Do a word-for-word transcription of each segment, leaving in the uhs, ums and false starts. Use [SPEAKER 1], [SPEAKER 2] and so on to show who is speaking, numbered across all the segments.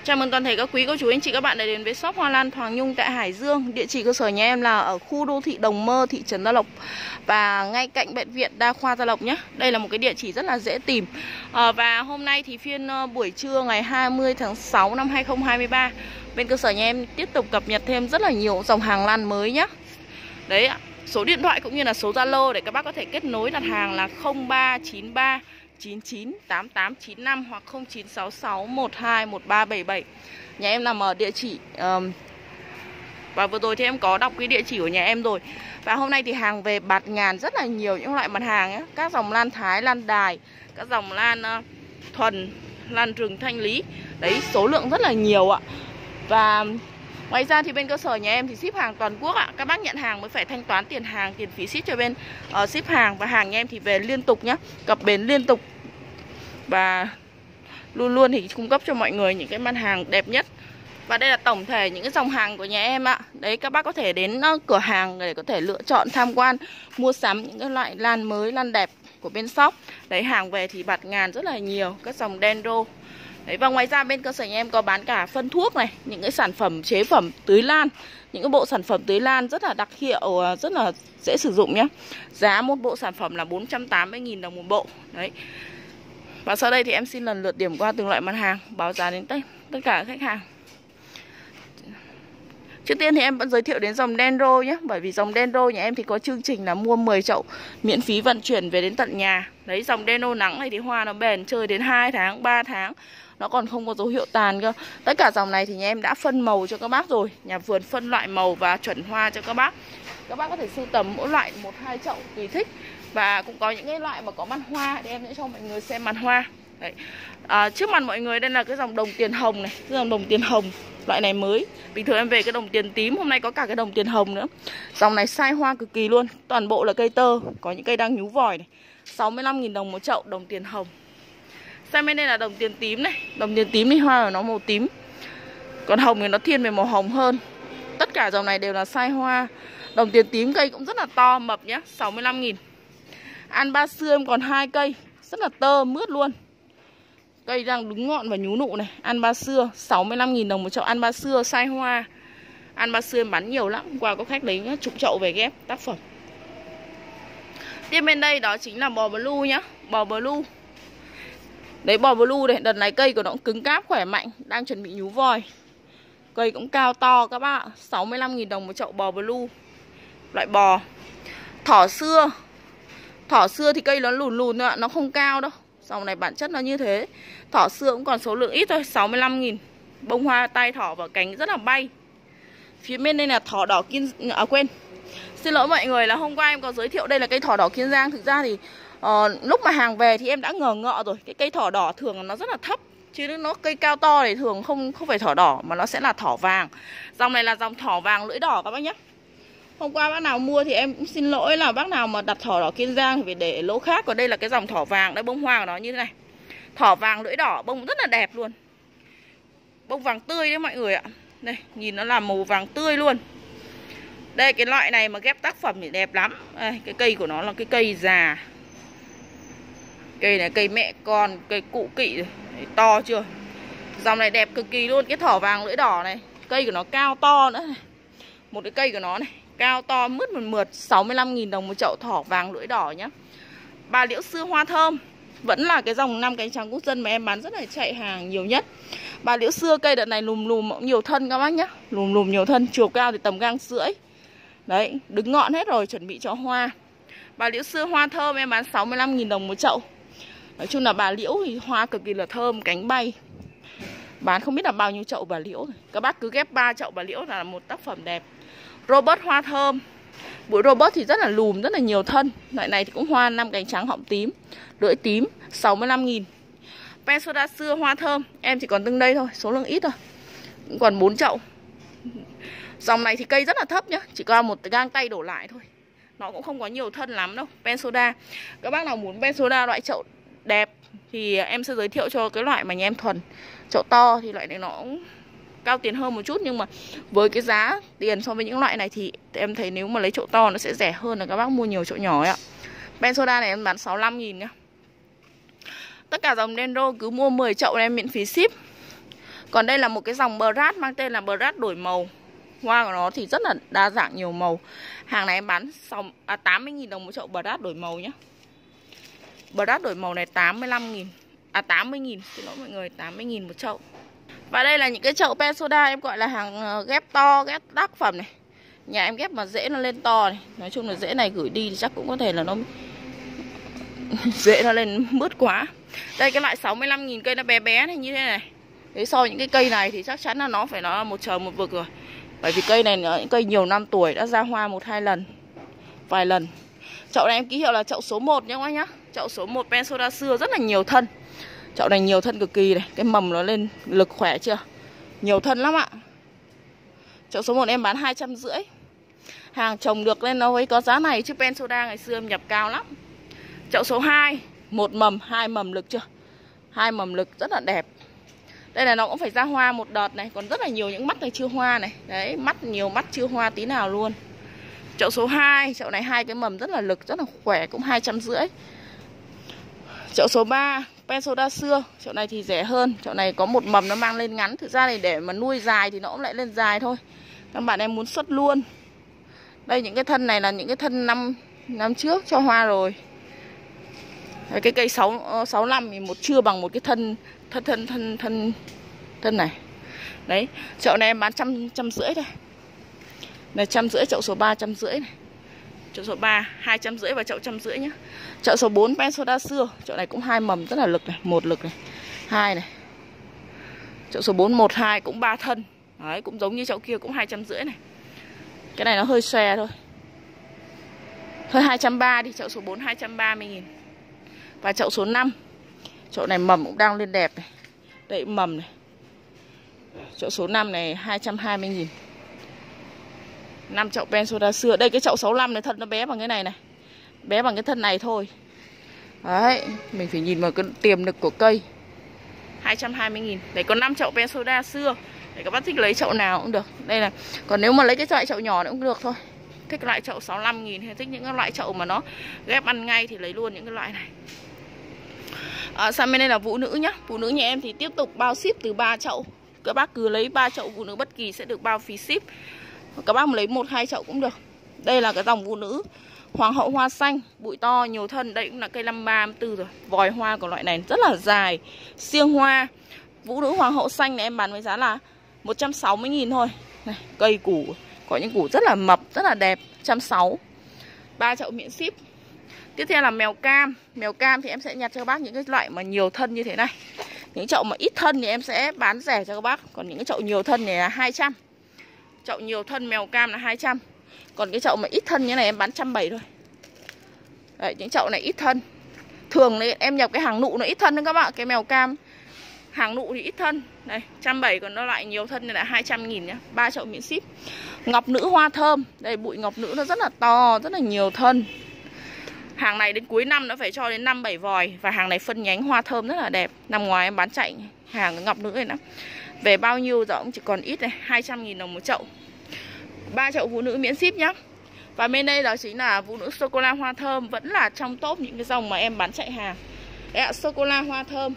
[SPEAKER 1] Chào mừng toàn thể các quý cô chú anh chị các bạn đã đến với shop Hoa Lan Hoàng Nhung tại Hải Dương. Địa chỉ cơ sở nhà em là ở khu đô thị Đồng Mơ, thị trấn Gia Lộc và ngay cạnh bệnh viện Đa khoa Gia Lộc nhé. Đây là một cái địa chỉ rất là dễ tìm. à, Và hôm nay thì phiên buổi trưa ngày hai mươi tháng sáu năm hai nghìn không trăm hai mươi ba, bên cơ sở nhà em tiếp tục cập nhật thêm rất là nhiều dòng hàng lan mới nhé. Đấy ạ. Số điện thoại cũng như là số Zalo để các bác có thể kết nối đặt hàng là không ba chín ba chín chín tám tám chín năm hoặc không chín sáu sáu một hai một ba bảy bảy. Nhà em nằm ở địa chỉ um, và vừa rồi thì em có đọc cái địa chỉ của nhà em rồi. Và hôm nay thì hàng về bạt ngàn rất là nhiều những loại mặt hàng ấy. Các dòng lan Thái, lan Đài, các dòng lan uh, thuần, lan rừng Thanh Lý. Đấy, số lượng rất là nhiều ạ. Và ngoài ra thì bên cơ sở nhà em thì ship hàng toàn quốc ạ. Các bác nhận hàng mới phải thanh toán tiền hàng, tiền phí ship cho bên uh, ship hàng. Và hàng nhà em thì về liên tục nhá, cập bến liên tục. Và luôn luôn thì cung cấp cho mọi người những cái mặt hàng đẹp nhất. Và đây là tổng thể những cái dòng hàng của nhà em ạ. Đấy, các bác có thể đến uh, cửa hàng để có thể lựa chọn, tham quan, mua sắm những cái loại lan mới, lan đẹp của bên shop. Đấy, hàng về thì bạt ngàn rất là nhiều, các dòng dendro. Đấy, và ngoài ra bên cơ sở nhà em có bán cả phân thuốc này, những cái sản phẩm chế phẩm tưới lan, những cái bộ sản phẩm tưới lan rất là đặc hiệu, rất là dễ sử dụng nhé. Giá một bộ sản phẩm là bốn trăm tám mươi nghìn đồng một bộ. Đấy. Và sau đây thì em xin lần lượt điểm qua từng loại mặt hàng, báo giá đến tất tất cả các khách hàng. Trước tiên thì em vẫn giới thiệu đến dòng dendro nhé. Bởi vì dòng dendro nhà em thì có chương trình là mua mười chậu miễn phí vận chuyển về đến tận nhà. Đấy, dòng dendro nắng này thì hoa nó bền chơi đến hai tháng, ba tháng. Nó còn không có dấu hiệu tàn cơ. Tất cả dòng này thì nhà em đã phân màu cho các bác rồi. Nhà vườn phân loại màu và chuẩn hoa cho các bác. Các bác có thể sưu tầm mỗi loại một hai chậu tùy thích. Và cũng có những cái loại mà có mặt hoa để em sẽ cho mọi người xem mặt hoa. Đấy. À, trước mặt mọi người đây là cái dòng đồng tiền hồng này, cái dòng đồng tiền hồng. Loại này mới. Bình thường em về cái đồng tiền tím, hôm nay có cả cái đồng tiền hồng nữa. Dòng này sai hoa cực kỳ luôn. Toàn bộ là cây tơ, có những cây đang nhú vòi này. sáu mươi lăm nghìn đồng một chậu đồng tiền hồng. Sang bên đây là đồng tiền tím này. Đồng tiền tím thì hoa của nó màu tím, còn hồng thì nó thiên về màu hồng hơn. Tất cả dòng này đều là sai hoa. Đồng tiền tím cây cũng rất là to, mập nhá, sáu mươi lăm nghìn. An ba xưa em còn hai cây, rất là tơ, mướt luôn. Cây đang đứng ngọn và nhú nụ này. An ba xưa, sáu mươi lăm nghìn đồng một chậu an ba xưa, sai hoa. An ba xưa em bán nhiều lắm. Hôm qua có khách lấy chục chậu về ghép tác phẩm. Tiếp bên đây đó chính là bò blue nhá. Bò blue. Đấy, bò blue này, đợt này cây của nó cũng cứng cáp, khỏe mạnh, đang chuẩn bị nhú voi. Cây cũng cao to các bác ạ. sáu mươi lăm nghìn đồng một chậu bò blue. Loại bò. Thỏ xưa. Thỏ xưa thì cây nó lùn lùn thôi ạ, nó không cao đâu. Dòng này bản chất nó như thế. Thỏ xưa cũng còn số lượng ít thôi, sáu mươi lăm nghìn. Bông hoa tai thỏ và cánh rất là bay. Phía bên đây là thỏ đỏ Kiên... À quên, xin lỗi mọi người là hôm qua em có giới thiệu đây là cây thỏ đỏ Kiên Giang. Thực ra thì uh, lúc mà hàng về thì em đã ngờ ngợ rồi. Cái cây thỏ đỏ thường nó rất là thấp, chứ nó cây cao to thì thường không không phải thỏ đỏ mà nó sẽ là thỏ vàng. Dòng này là dòng thỏ vàng lưỡi đỏ các bác nhé. Hôm qua bác nào mua thì em cũng xin lỗi là bác nào mà đặt thỏ đỏ Kiên Giang thì phải để lỗ khác. Còn đây là cái dòng thỏ vàng, đây bông hoa của nó như thế này. Thỏ vàng lưỡi đỏ, bông rất là đẹp luôn. Bông vàng tươi đấy mọi người ạ. Đây, nhìn nó là màu vàng tươi luôn. Đây, cái loại này mà ghép tác phẩm thì đẹp lắm. Đây, cái cây của nó là cái cây già. Cây này cây mẹ con, cây cụ kỵ rồi. Đấy, to chưa? Dòng này đẹp cực kỳ luôn. Cái thỏ vàng lưỡi đỏ này, cây của nó cao to nữa này. Một cái cây của nó này, cao to mướt mượt mượt, sáu mươi lăm nghìn đồng một chậu thỏ vàng lưỡi đỏ nhá. Bà liễu xưa hoa thơm, vẫn là cái dòng năm cánh trắng quốc dân mà em bán rất là chạy hàng nhiều nhất. Bà liễu xưa cây đợt này lùm lùm nhiều thân các bác nhá. Lùm lùm nhiều thân, chiều cao thì tầm gang rưỡi. Đấy, đứng ngọn hết rồi, chuẩn bị cho hoa. Bà liễu xưa hoa thơm em bán sáu mươi lăm nghìn đồng một chậu. Nói chung là bà liễu thì hoa cực kỳ là thơm, cánh bay. Bán không biết là bao nhiêu chậu bà liễu. Các bác cứ ghép ba chậu bà liễu là một tác phẩm đẹp. Robert hoa thơm. Bụi Robert thì rất là lùm, rất là nhiều thân. Loại này thì cũng hoa năm cánh trắng họng tím, lưỡi tím, sáu mươi lăm nghìn. Pensoda xưa hoa thơm, em chỉ còn từng đây thôi, số lượng ít thôi. Cũng còn bốn chậu. Dòng này thì cây rất là thấp nhá, chỉ có một gang tay đổ lại thôi. Nó cũng không có nhiều thân lắm đâu. Pensoda. Các bác nào muốn Pensoda loại chậu đẹp thì em sẽ giới thiệu cho cái loại mà nhà em thuần. Chậu to thì loại này nó cũng cao tiền hơn một chút, nhưng mà với cái giá tiền so với những loại này thì em thấy nếu mà lấy chậu to nó sẽ rẻ hơn là các bác mua nhiều chậu nhỏ ấy ạ. Pensoda này em bán sáu mươi lăm nghìn nhá. Tất cả dòng dendro cứ mua mười chậu này em miễn phí ship. Còn đây là một cái dòng Brat mang tên là Brat đổi màu. Hoa của nó thì rất là đa dạng nhiều màu. Hàng này em bán à, tám mươi nghìn đồng một chậu Brat đổi màu nhé. Brat đổi màu này tám mươi lăm nghìn. À tám mươi nghìn, xin lỗi mọi người, tám mươi nghìn một chậu. Và đây là những cái chậu Pensoda em gọi là hàng ghép to, ghép tác phẩm này. Nhà em ghép mà rễ nó lên to này. Nói chung là rễ này gửi đi thì chắc cũng có thể là nó rễ nó lên mướt quá. Đây cái loại sáu mươi lăm nghìn cây nó bé bé này như thế này. Đấy, so với những cái cây này thì chắc chắn là nó phải nó là một trời một vực rồi. Bởi vì cây này là những cây nhiều năm tuổi, đã ra hoa một hai lần, vài lần. Chậu này em ký hiệu là chậu số một nhá các bác nhá. Chậu số một Pensoda xưa rất là nhiều thân. Chậu này nhiều thân cực kỳ này, cái mầm nó lên lực khỏe chưa? Nhiều thân lắm ạ. Chậu số một em bán hai trăm rưỡi. Hàng trồng được nên nó mới có giá này, chứ Pensoda ngày xưa em nhập cao lắm. Chậu số hai, một mầm, hai mầm lực chưa? Hai mầm lực rất là đẹp. Đây là nó cũng phải ra hoa một đợt này, còn rất là nhiều những mắt này chưa hoa này. Đấy, mắt nhiều mắt chưa hoa tí nào luôn. Chậu số hai, chậu này hai cái mầm rất là lực, rất là khỏe, cũng hai trăm rưỡi. Chậu số ba, Pensoda xưa, chậu này thì rẻ hơn. Chậu này có một mầm nó mang lên ngắn. Thực ra này để mà nuôi dài thì nó cũng lại lên dài thôi. Các bạn em muốn xuất luôn. Đây những cái thân này là những cái thân năm năm trước cho hoa rồi. Cái cây sáu sáu năm thì một chưa bằng một cái thân thân thân thân thân thân này. Đấy, chậu này em bán trăm trăm rưỡi thôi. Này trăm rưỡi, chậu số ba trăm rưỡi này. Chậu số ba hai trăm rưỡi và chậu trăm rưỡi nhá. Chậu số bốn Pensoda xưa, chậu này cũng hai mầm rất là lực này, một lực này, hai này. Chậu số bốn một hai cũng ba thân. Đấy, cũng giống như chậu kia cũng hai trăm rưỡi này. Cái này nó hơi xòe thôi. Thôi hai trăm ba mươi đi, chậu số bốn hai trăm ba mươi nghìn. Và chậu số năm. Chậu này mầm cũng đang lên đẹp này. Đây mầm này. Chậu số năm này hai trăm hai mươi nghìn. năm chậu Pensoda xưa. Đây cái chậu sáu lăm này thân nó bé bằng cái này này. Bé bằng cái thân này thôi. Đấy, mình phải nhìn vào cái tiềm lực của cây. hai trăm hai mươi nghìn. Đấy còn năm chậu Pensoda xưa. Để các bác thích lấy chậu nào cũng được. Đây là, còn nếu mà lấy cái loại chậu nhỏ nữa cũng được thôi. Thích loại chậu sáu mươi lăm nghìn hay thích những cái loại chậu mà nó ghép ăn ngay thì lấy luôn những cái loại này. À, sang bên đây là phụ nữ nhá. Phụ nữ nhà em thì tiếp tục bao ship từ ba chậu. Các bác cứ lấy ba chậu phụ nữ bất kỳ sẽ được bao phí ship. Các bác mà lấy một hai chậu cũng được. Đây là cái dòng phụ nữ Hoàng hậu hoa xanh, bụi to, nhiều thân. Đây cũng là cây năm ba, năm tư rồi. Vòi hoa của loại này rất là dài, siêng hoa. Phụ nữ Hoàng hậu xanh này em bán với giá là một trăm sáu mươi nghìn thôi. Này, cây củ, có những củ rất là mập, rất là đẹp, một trăm sáu mươi. ba chậu miễn ship. Tiếp theo là mèo cam. Mèo cam thì em sẽ nhặt cho các bác những cái loại mà nhiều thân như thế này. Những chậu mà ít thân thì em sẽ bán rẻ cho các bác. Còn những cái chậu nhiều thân này là hai trăm. Chậu nhiều thân mèo cam là hai trăm. Còn cái chậu mà ít thân như này em bán một trăm bảy mươi thôi. Đấy, những chậu này ít thân. Thường này, em nhập cái hàng nụ nó ít thân nữa các bạn. Cái mèo cam hàng nụ thì ít thân. Đây, một trăm bảy mươi, còn nó lại nhiều thân này là hai trăm nghìn nhá. ba chậu miễn ship. Ngọc nữ hoa thơm. Đây, bụi ngọc nữ nó rất là to, rất là nhiều thân. Hàng này đến cuối năm nó phải cho đến năm bảy vòi. Và hàng này phân nhánh hoa thơm rất là đẹp. Năm ngoài em bán chạy hàng ngọc nữ này lắm. Về bao nhiêu giờ cũng chỉ còn ít này, hai trăm nghìn đồng một chậu. ba chậu phụ nữ miễn ship nhá. Và bên đây đó chính là phụ nữ sô-cô-la hoa thơm. Vẫn là trong top những cái dòng mà em bán chạy hàng. Đấy ạ, sô-cô-la hoa thơm.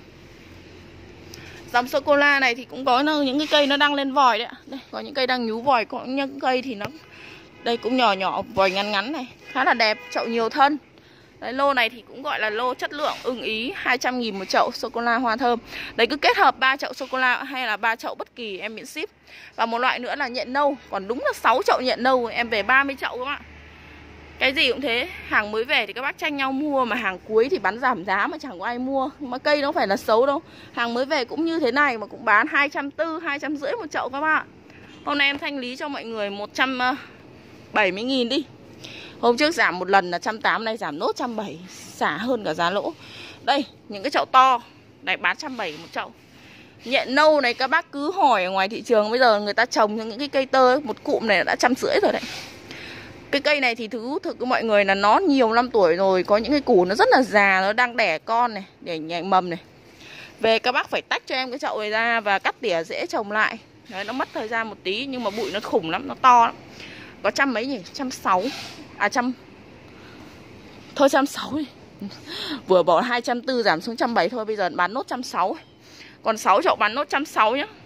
[SPEAKER 1] Dòng sô-cô-la này thì cũng có những cái cây nó đang lên vòi đấy ạ. Đây, có những cây đang nhú vòi, có những cây thì nó đây cũng nhỏ nhỏ, vòi ngắn ngắn này, khá là đẹp, chậu nhiều thân. Đấy, lô này thì cũng gọi là lô chất lượng ưng ý, hai trăm nghìn một chậu sô-cô-la hoa thơm. Đấy, cứ kết hợp ba chậu sô-cô-la hay là ba chậu bất kỳ em miễn ship. Và một loại nữa là nhện nâu. Còn đúng là sáu chậu nhện nâu em về ba mươi chậu các bạn. Cái gì cũng thế, hàng mới về thì các bác tranh nhau mua, mà hàng cuối thì bán giảm giá mà chẳng có ai mua. Mà cây nó không phải là xấu đâu. Hàng mới về cũng như thế này mà cũng bán hai trăm bốn mươi, hai trăm rưỡi một chậu các bạn. Hôm nay em thanh lý cho mọi người một trăm bảy mươi nghìn đi. Hôm trước giảm một lần là một trăm tám mươi, nay giảm nốt một trăm bảy mươi, xả hơn cả giá lỗ. Đây, những cái chậu to này bán một trăm bảy mươi một chậu. Nhện nâu này các bác cứ hỏi ở ngoài thị trường, bây giờ người ta trồng những cái cây tơ, một cụm này đã trăm rưỡi rồi đấy. Cái cây này thì thú thực với mọi người là nó nhiều năm tuổi rồi. Có những cái củ nó rất là già, nó đang đẻ con này, để nhảy mầm này. Về các bác phải tách cho em cái chậu này ra và cắt tỉa rễ trồng lại. Đấy, nó mất thời gian một tí nhưng mà bụi nó khủng lắm, nó to lắm. Có trăm mấy nhỉ, trăm sáu. À trăm thôi trăm sáu đi. Vừa bỏ hai trăm bốn mươi giảm xuống trăm bảy thôi, bây giờ bán nốt trăm sáu. Còn sáu chậu bán nốt trăm sáu nhá.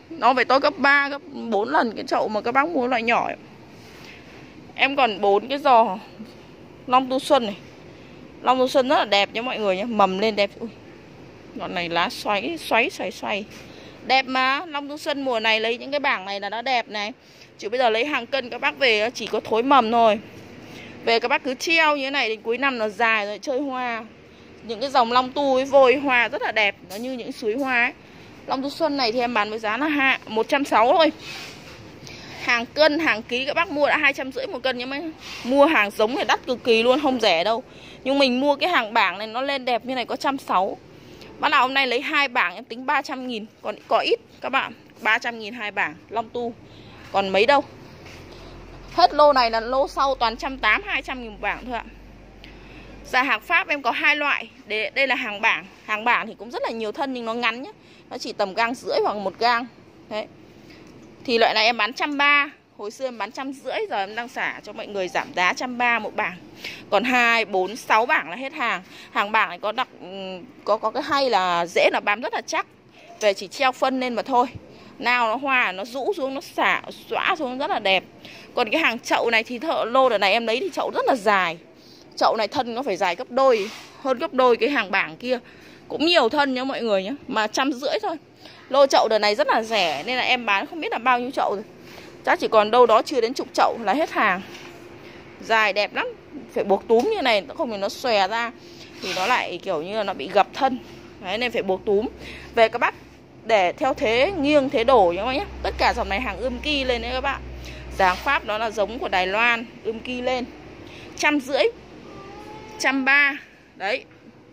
[SPEAKER 1] Nó phải to gấp ba, gấp bốn lần cái chậu mà các bác mua loại nhỏ ấy. Em còn bốn cái giò Long Tu Xuân này. Long Tu Xuân rất là đẹp nha mọi người nhé. Mầm lên đẹp. Ui, ngọn này lá xoáy, xoáy, xoáy, xoáy. Đẹp mà. Long Tu Xuân mùa này lấy những cái bảng này là nó đẹp này. Chứ bây giờ lấy hàng cân các bác về chỉ có thối mầm thôi. Về các bác cứ treo như thế này đến cuối năm nó dài rồi chơi hoa. Những cái dòng Long Tu ấy vôi hoa rất là đẹp. Nó như những suối hoa ấy. Long Tu Xuân này thì em bán với giá là hạ một trăm sáu mươi thôi. Hàng cân, hàng ký các bác mua đã hai trăm rưỡi một cân nhá mấy. Mua hàng giống này đắt cực kỳ luôn, không rẻ đâu. Nhưng mình mua cái hàng bảng này nó lên đẹp như này có một trăm sáu mươi. Bác nào hôm nay lấy hai bảng em tính ba trăm nghìn. Còn có ít các bạn, ba trăm nghìn hai bảng Long Tu. Còn mấy đâu. Hết lô này là lô sau toàn một trăm tám mươi, hai trăm nghìn một bảng thôi ạ. Dạ hàng Pháp em có hai loại. Đây, đây là hàng bảng. Hàng bảng thì cũng rất là nhiều thân nhưng nó ngắn nhé. Nó chỉ tầm gang rưỡi hoặc một gang. Đấy. Thì loại này em bán một trăm ba mươi. Hồi xưa em bán một trăm rưỡi. Giờ em đang xả cho mọi người giảm giá một trăm ba mươi một bảng. Còn hai, bốn, sáu bảng là hết hàng. Hàng bảng này có đặc có có cái hay là dễ là bám rất là chắc. Về chỉ treo phân lên mà thôi. Nào nó hoa nó rũ xuống, nó xả xõa xuống rất là đẹp. Còn cái hàng chậu này thì thợ lô đợt này em lấy thì chậu rất là dài. Chậu này thân nó phải dài gấp đôi, hơn gấp đôi cái hàng bảng kia. Cũng nhiều thân nhá mọi người nhé. Mà trăm rưỡi thôi. Lô chậu đợt này rất là rẻ. Nên là em bán không biết là bao nhiêu chậu rồi. Chắc chỉ còn đâu đó chưa đến chục chậu là hết hàng. Dài đẹp lắm. Phải buộc túm như này, không thì nó xòe ra thì nó lại kiểu như là nó bị gập thân. Đấy, nên phải buộc túm. Về các bác để theo thế nghiêng thế đổ nhá các bác nhé. Tất cả dòng này hàng ươm ki lên đấy các bạn. Dáng Pháp đó là giống của Đài Loan, ươm ki lên trăm rưỡi, trăm ba. Đấy,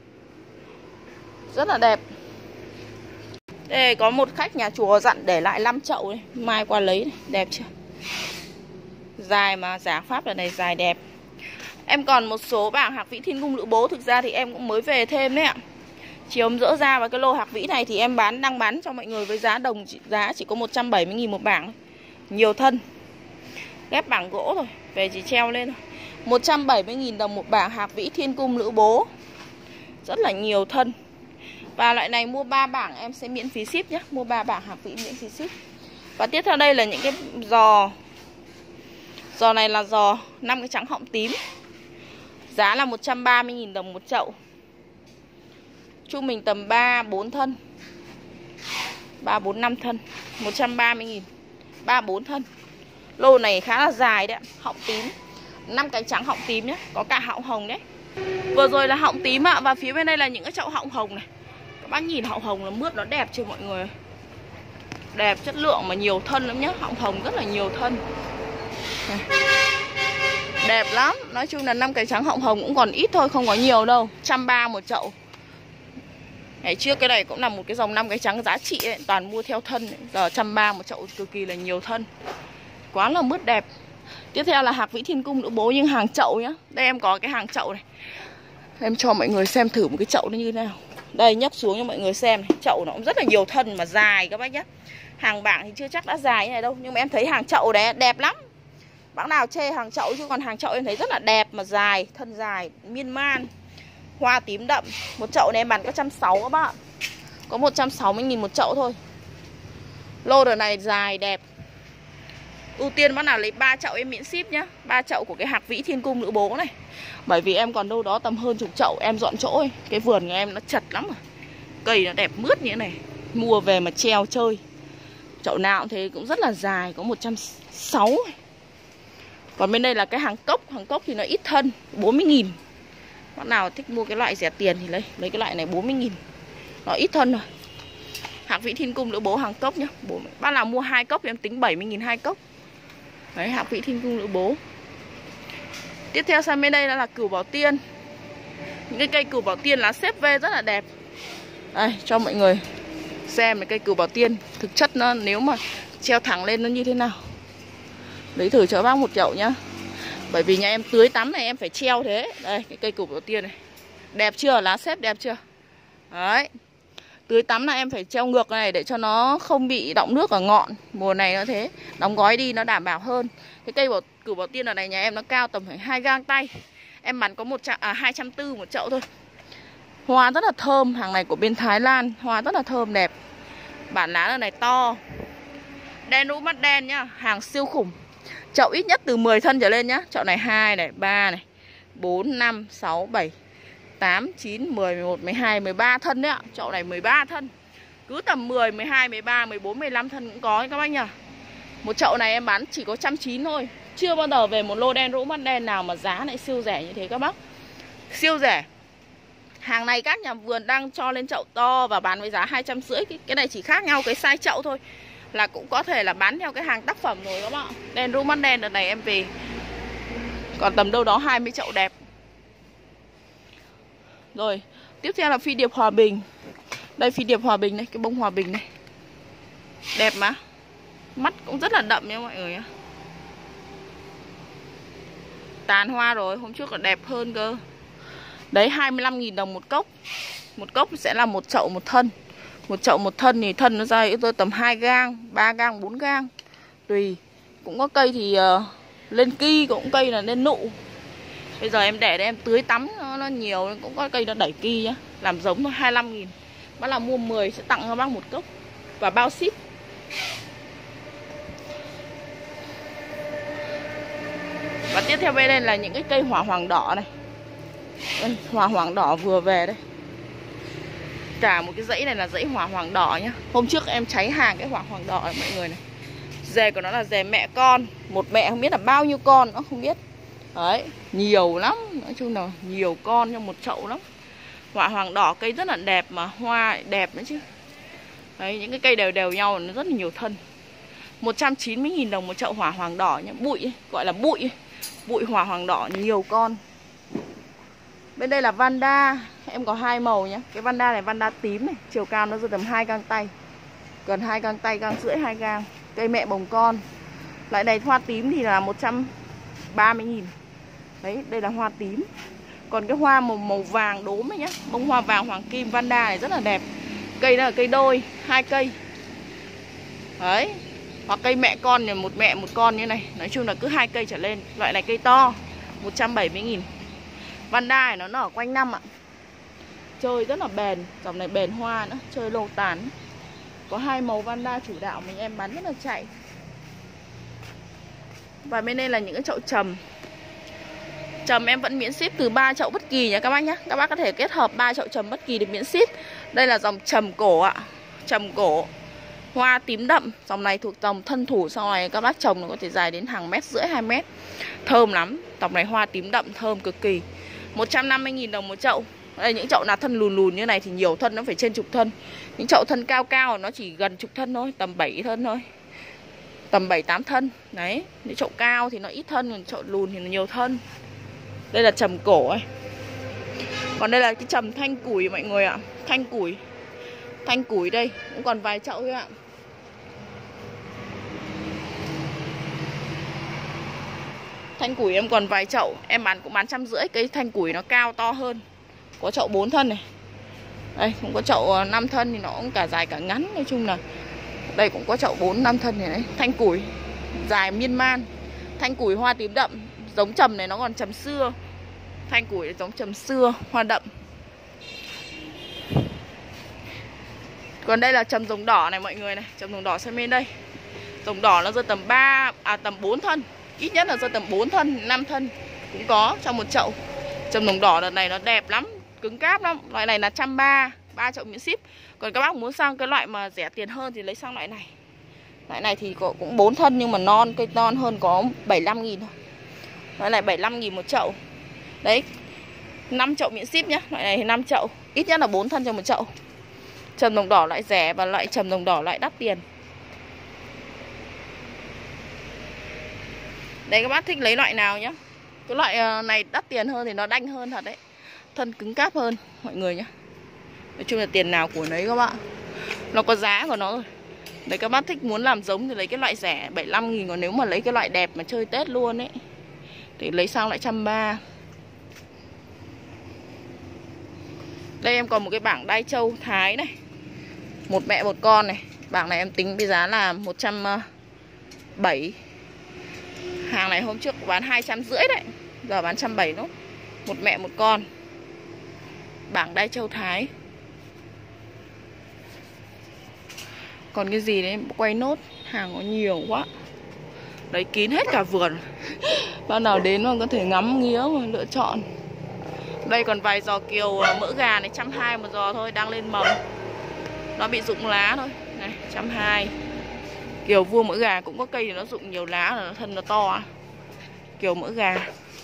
[SPEAKER 1] rất là đẹp. Đây có một khách nhà chùa dặn để lại năm chậu này. Mai qua lấy này. Đẹp chưa? Dài mà dáng Pháp là này dài đẹp. Em còn một số bảng hạc vĩ Thiên Cung Lữ Bố. Thực ra thì em cũng mới về thêm đấy ạ. Chiều hôm dỡ ra và cái lô hạc vĩ này thì em bán đang bán cho mọi người với giá đồng giá chỉ có một trăm bảy mươi nghìn một bảng. Nhiều thân. Ghép bảng gỗ rồi, về chỉ treo lên thôi. một trăm bảy mươi nghìn đồng một bảng hạc vĩ Thiên Cung Lữ Bố. Rất là nhiều thân. Và loại này mua ba bảng em sẽ miễn phí ship nhé. Mua ba bảng hạc vĩ miễn phí ship. Và tiếp theo đây là những cái giò. Giò này là giò năm cái trắng họng tím. Giá là một trăm ba mươi nghìn đồng một chậu. Trung bình tầm ba, bốn thân. ba, bốn, năm thân. một trăm ba mươi nghìn. ba, bốn thân. Lô này khá là dài đấy ạ. Họng tím. năm cái trắng họng tím nhé. Có cả họng hồng đấy. Vừa rồi là họng tím ạ. Và phía bên đây là những cái chậu họng hồng này. Các bác nhìn họng hồng là mướt nó đẹp chưa mọi người. Đẹp chất lượng mà nhiều thân lắm nhé. Họng hồng rất là nhiều thân này. Đẹp lắm. Nói chung là năm cái trắng họng hồng cũng còn ít thôi. Không có nhiều đâu. một trăm ba mươi một chậu. Ngày trước cái này cũng là một cái dòng năm cái trắng giá trị ấy. Toàn mua theo thân ấy. Giờ một trăm ba mươi một chậu cực kỳ là nhiều thân. Quá là mướt đẹp. Tiếp theo là hạc vĩ Thiên Cung Lữ Bố nhưng hàng chậu nhá. Đây em có cái hàng chậu này. Em cho mọi người xem thử một cái chậu nó như thế nào. Đây nhấc xuống cho mọi người xem này. Chậu nó cũng rất là nhiều thân mà dài các bác nhé. Hàng bảng thì chưa chắc đã dài như này đâu. Nhưng mà em thấy hàng chậu đấy đẹp lắm. Bác nào chê hàng chậu chứ còn hàng chậu em thấy rất là đẹp mà dài. Thân dài, miên man. Hoa tím đậm. Một chậu này em bán có một trăm sáu mươi các bạn. Có một trăm sáu mươi nghìn một chậu thôi. Lô đợt này dài đẹp. Ưu tiên bác nào lấy ba chậu em miễn ship nhá. ba chậu của cái hạc vĩ Thiên Cung Lữ Bố này. Bởi vì em còn đâu đó tầm hơn chục chậu. Em dọn chỗ ấy. Cái vườn của em nó chật lắm rồi. Cây nó đẹp mướt như thế này. Mua về mà treo chơi. Chậu nào cũng thế cũng rất là dài. Có một trăm sáu mươi. Còn bên đây là cái hàng cốc. Hàng cốc thì nó ít thân, bốn mươi nghìn. Bác nào thích mua cái loại rẻ tiền thì lấy. Lấy cái loại này bốn mươi nghìn. Nó ít thân rồi. Hạc vĩ Thiên Cung Lữ Bố hàng cốc nhá. Bác nào mua hai cốc thì em tính bảy mươi nghìn hai cốc. Đấy, hạc vĩ Thiên Cung Lữ Bố. Tiếp theo sang bên đây là cửu bảo tiên. Những cái cây cửu bảo tiên lá xếp vê rất là đẹp. Đây, cho mọi người xem cái cây cửu bảo tiên. Thực chất nó nếu mà treo thẳng lên nó như thế nào. Lấy thử cho bác một chậu nhá. Bởi vì nhà em tưới tắm này em phải treo thế. Đây, cái cây cửu bảo tiên này. Đẹp chưa? Lá xếp đẹp chưa? Đấy. Tưới tắm là em phải treo ngược này để cho nó không bị đọng nước ở ngọn. Mùa này nó thế. Đóng gói đi nó đảm bảo hơn. Cái cây bảo, cửu bảo tiên ở này nhà em nó cao tầm phải hai gang tay. Em bán có một à, hai trăm bốn mươi một chậu thôi. Hoa rất là thơm. Hàng này của bên Thái Lan. Hoa rất là thơm đẹp. Bản lá ở này to. Đen ru mắt đen nhá, hàng siêu khủng. Chậu ít nhất từ mười thân trở lên nhá. Chậu này hai này, ba này, bốn, năm, sáu, bảy, tám, chín, mười, mười một, mười hai, mười ba thân đấy ạ. Chậu này mười ba thân. Cứ tầm mười, mười hai, mười ba, mười bốn, mười lăm thân cũng có các bác nhá. Một chậu này em bán chỉ có một trăm chín mươi thôi. Chưa bao giờ về một lô đen rũ mắt đen nào mà giá lại siêu rẻ như thế các bác. Siêu rẻ. Hàng này các nhà vườn đang cho lên chậu to và bán với giá hai trăm rưỡi. Cái này chỉ khác nhau cái size chậu thôi, là cũng có thể là bán theo cái hàng tác phẩm rồi các bạn. Đen rũ mắt đen đợt này em về còn tầm đâu đó hai mươi chậu đẹp. Rồi, tiếp theo là phi điệp hòa bình. Đây phi điệp hòa bình này, cái bông hòa bình này. Đẹp mà. Mắt cũng rất là đậm nha mọi người nhá. Tàn hoa rồi, hôm trước còn đẹp hơn cơ. Đấy, hai mươi lăm nghìn đồng một cốc. Một cốc sẽ là một chậu một thân. Một chậu một thân thì thân nó ra tôi tầm hai gang, ba gang, bốn gang. Tùy. Cũng có cây thì uh, lên ki, cũng cây là lên nụ. Bây giờ em để để em tưới tắm nó, nó nhiều. Cũng có cây nó đẩy ki nhá. Làm giống thôi, hai mươi lăm nghìn. Bác là mua mười sẽ tặng cho bác một cốc. Và bao ship. Và tiếp theo bên đây là những cái cây hỏa hoàng đỏ này. Đây, hỏa hoàng đỏ vừa về đây. Cả một cái dãy này là dãy hỏa hoàng đỏ nhá. Hôm trước em cháy hàng cái hỏa hoàng đỏ này mọi người này. Dề của nó là dề mẹ con. Một mẹ không biết là bao nhiêu con nó không biết. Đấy, nhiều lắm. Nói chung là nhiều con trong một chậu lắm. Hỏa hoàng đỏ cây rất là đẹp mà hoa đẹp nữa chứ. Đấy, những cái cây đều đều nhau nó rất là nhiều thân. Một trăm chín mươi nghìn đồng một chậu hỏa hoàng đỏ nhá. Bụi ấy, gọi là bụi ấy. Bụi hỏa hoàng đỏ nhiều con. Bên đây là vanda. Em có hai màu nhé. Cái vanda này vanda tím này. Chiều cao nó rơi tầm hai gang tay. Gần hai gang tay, gang rưỡi, hai gang. Cây mẹ bồng con. Loại này hoa tím thì là một trăm ba mươi nghìn. Đấy, đây là hoa tím. Còn cái hoa màu, màu vàng đốm ấy nhá. Bông hoa vàng hoàng kim vanda này rất là đẹp. Cây đó là cây đôi, hai cây. Đấy. Hoặc cây mẹ con thì một mẹ một con như này. Nói chung là cứ hai cây trở lên. Loại này cây to, một trăm bảy mươi nghìn. Vanda này nó nở quanh năm ạ. Chơi rất là bền. Dòng này bền hoa nữa. Chơi lâu tán. Có hai màu vanda chủ đạo mình em bán rất là chạy. Và bên đây là những cái chậu trầm. Trầm em vẫn miễn ship từ ba chậu bất kỳ nha các bác nhé. Các bác có thể kết hợp ba chậu trầm bất kỳ để miễn ship. Đây là dòng trầm cổ ạ. Trầm cổ. Hoa tím đậm. Dòng này thuộc dòng thân thủ. Sau này các bác trồng nó có thể dài đến hàng mét rưỡi, hai mét. Thơm lắm. Dòng này hoa tím đậm thơm cực kỳ. Một trăm năm mươi nghìn đồng một chậu. Đây, những chậu nào thân lùn lùn như này thì nhiều thân, nó phải trên chục thân. Những chậu thân cao cao nó chỉ gần chục thân thôi, tầm bảy thân thôi. Tầm bảy tám thân. Đấy, những chậu cao thì nó ít thân, còn chậu lùn thì nó nhiều thân. Đây là trầm cổ ấy. Còn đây là cái trầm thanh củi mọi người ạ. Thanh củi. Thanh củi đây, cũng còn vài chậu thôi ạ. Thanh củi em còn vài chậu. Em bán cũng bán trăm rưỡi. Cái thanh củi nó cao to hơn. Có chậu bốn thân này. Đây cũng có chậu năm thân thì nó cũng cả dài cả ngắn. Nói chung là đây cũng có chậu bốn năm thân này đấy. Thanh củi dài miên man. Thanh củi hoa tím đậm. Giống trầm này nó còn trầm xưa. Thanh củi giống trầm xưa, hoa đậm. Còn đây là trầm rồng đỏ này mọi người này. Trầm rồng đỏ xem bên đây. Rồng đỏ nó rơi tầm ba, à tầm bốn thân. Ít nhất là rơi tầm bốn thân, năm thân cũng có trong một chậu. Trầm rồng đỏ đợt này nó đẹp lắm, cứng cáp lắm. Loại này là một trăm ba mươi, ba chậu miễn ship. Còn các bác muốn sang cái loại mà rẻ tiền hơn thì lấy sang loại này. Loại này thì cũng bốn thân nhưng mà non, cây non hơn có bảy mươi lăm nghìn thôi. Loại này bảy mươi lăm nghìn một chậu. Đấy, năm chậu miễn ship nhá. Loại này thì năm chậu, ít nhất là bốn thân trong một chậu. Trầm rồng đỏ loại rẻ và loại trầm rồng đỏ loại đắt tiền. Đấy, các bác thích lấy loại nào nhá. Cái loại này đắt tiền hơn thì nó đanh hơn thật đấy. Thân cứng cáp hơn mọi người nhá. Nói chung là tiền nào của nấy các bạn. Nó có giá của nó rồi. Đấy, các bác thích muốn làm giống thì lấy cái loại rẻ bảy mươi lăm nghìn. Còn nếu mà lấy cái loại đẹp mà chơi Tết luôn ấy thì lấy sang lại một trăm ba mươi. Đây em còn một cái bảng đai trâu Thái này. Một mẹ một con này. Bảng này em tính với giá là một trăm bảy mươi. Hàng này hôm trước bán hai trăm rưỡi đấy. Giờ bán một trăm bảy mươi nốt. Một mẹ một con. Bảng đai trâu Thái. Còn cái gì đấy quay nốt. Hàng có nhiều quá. Đấy, kín hết cả vườn. Bao nào đến mà có thể ngắm nghía mà lựa chọn. Đây còn vài giò kiều mỡ gà này, một trăm hai mươi một giò thôi, đang lên mầm. Nó bị rụng lá thôi. Này, một trăm hai mươi. Kiều vua mỡ gà cũng có cây thì nó rụng nhiều lá, là nó thân nó to. Kiều mỡ gà.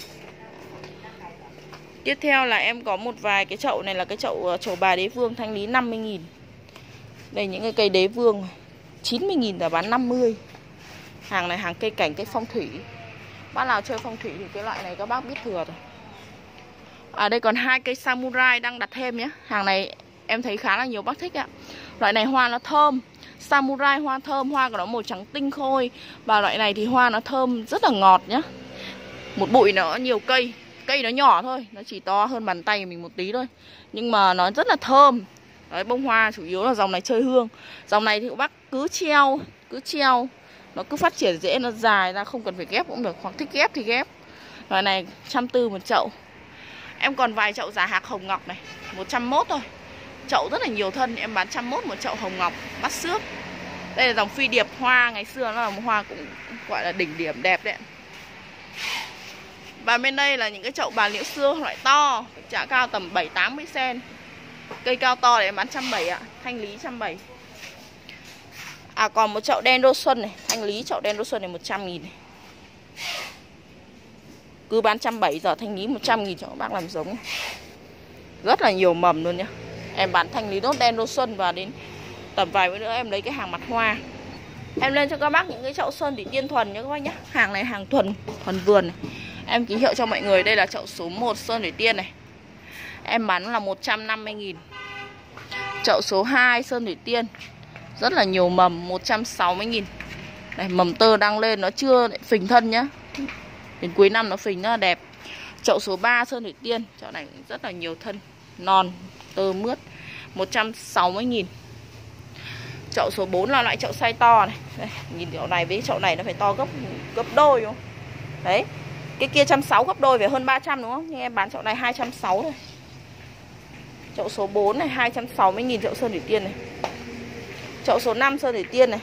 [SPEAKER 1] Tiếp theo là em có một vài cái chậu này là cái chậu trầu bà đế vương thanh lý năm mươi nghìn. Đây những cái cây đế vương này, chín mươi nghìn là bán năm mươi. Hàng này hàng cây cảnh, cây phong thủy. Bác nào chơi phong thủy thì cái loại này các bác biết thừa rồi. À đây còn hai cây samurai đang đặt thêm nhé. Hàng này em thấy khá là nhiều bác thích ạ. Loại này hoa nó thơm. Samurai hoa thơm, hoa của nó màu trắng tinh khôi. Và loại này thì hoa nó thơm rất là ngọt nhá. Một bụi nó nhiều cây. Cây nó nhỏ thôi, nó chỉ to hơn bàn tay mình một tí thôi. Nhưng mà nó rất là thơm. Đấy, bông hoa chủ yếu là dòng này chơi hương. Dòng này thì các bác cứ treo, cứ treo. Nó cứ phát triển dễ, nó dài ra, không cần phải ghép cũng được. Hoặc thích ghép thì ghép. Loại này một trăm tư một chậu. Em còn vài chậu giả hạc hồng ngọc này, một trăm mốt thôi. Chậu rất là nhiều thân, em bán một trăm mốt một chậu hồng ngọc, mắt xước. Đây là dòng phi điệp hoa, ngày xưa nó là một hoa cũng gọi là đỉnh điểm đẹp đấy. Và bên đây là những cái chậu bà liễu xưa loại to, giá cao tầm bảy tám mươi xen. Cây cao to để em bán một trăm bảy mươi ạ, thanh lý một trăm bảy mươi. À còn một chậu đen đô xuân này, thanh lý chậu đen đô xuân này một trăm nghìn này. Cứ bán một trăm bảy mươi, giờ thanh lý một trăm nghìn cho các bác làm giống. Rất là nhiều mầm luôn nhá. Em bán thanh lý nốt đen đô xuân và đến tầm vài bữa nữa em lấy cái hàng mặt hoa. Em lên cho các bác những cái chậu sơn thủy tiên thuần nhá các bác nhá. Hàng này hàng thuần, thuần vườn này. Em ký hiệu cho mọi người, đây là chậu số một sơn thủy tiên này. Em bán là một trăm năm mươi nghìn. Chậu số hai sơn thủy tiên. Rất là nhiều mầm, một trăm sáu mươi nghìn. Đây, mầm tơ đang lên, nó chưa phình thân nhá. Đến cuối năm nó phình rất là đẹp. Chậu số ba sơn thủy tiên. Chậu này rất là nhiều thân, non, tơ mướt, một trăm sáu mươi nghìn. Chậu số bốn là loại chậu size to này. Đây, nhìn chậu này với chậu này nó phải to gấp gấp đôi đúng không? Đấy. Cái kia một trăm sáu mươi gấp đôi, phải hơn ba trăm đúng không? Nhưng em bán chậu này hai trăm sáu mươi thôi. Chậu số bốn này hai trăm sáu mươi nghìn chậu sơn thủy tiên này. Chậu số năm sơn thủy tiên này